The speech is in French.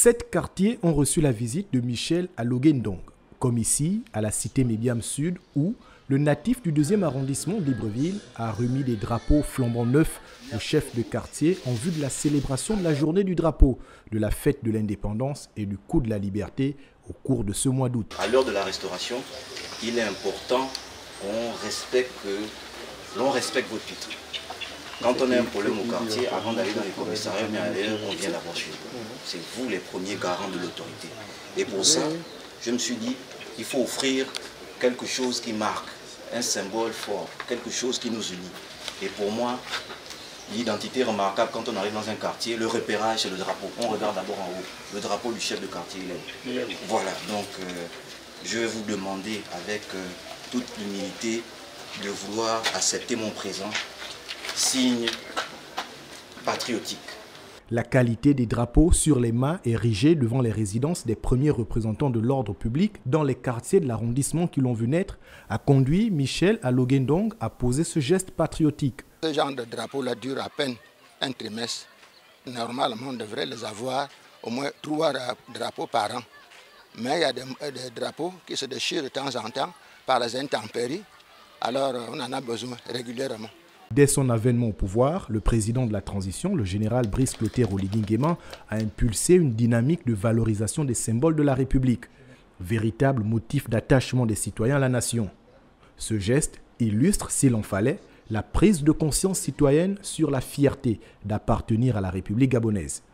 7 quartiers ont reçu la visite de Michel à Loguendong, comme ici, à la cité Mébiam Sud, où le natif du 2e arrondissement de Libreville a remis des drapeaux flambant neufs au chef de quartier en vue de la célébration de la journée du drapeau, de la fête de l'indépendance et du coup de la liberté au cours de ce mois d'août. À l'heure de la restauration, il est important qu'on respecte votre titre. Quand on a un problème au quartier, avant d'aller dans les commissariats, on vient d'abord chez vous. C'est vous les premiers garants de l'autorité. Et pour ça, je me suis dit, il faut offrir quelque chose qui marque, un symbole fort, quelque chose qui nous unit. Et pour moi, l'identité remarquable quand on arrive dans un quartier, le repérage, c'est le drapeau. On regarde d'abord en haut. Le drapeau du chef de quartier, il est là. Voilà, donc je vais vous demander avec toute l'humilité de vouloir accepter mon présent, signe patriotique. La qualité des drapeaux sur les mâts érigés devant les résidences des premiers représentants de l'ordre public dans les quartiers de l'arrondissement qui l'ont vu naître a conduit Michel à Loguendong à poser ce geste patriotique. Ce genre de drapeau-là dure à peine un trimestre. Normalement, on devrait les avoir au moins 3 drapeaux par an. Mais il y a des drapeaux qui se déchirent de temps en temps par les intempéries. Alors, on en a besoin régulièrement. Dès son avènement au pouvoir, le président de la transition, le général Brice Clotaire Oligui Nguema, a impulsé une dynamique de valorisation des symboles de la République, véritable motif d'attachement des citoyens à la nation. Ce geste illustre, s'il en fallait, la prise de conscience citoyenne sur la fierté d'appartenir à la République gabonaise.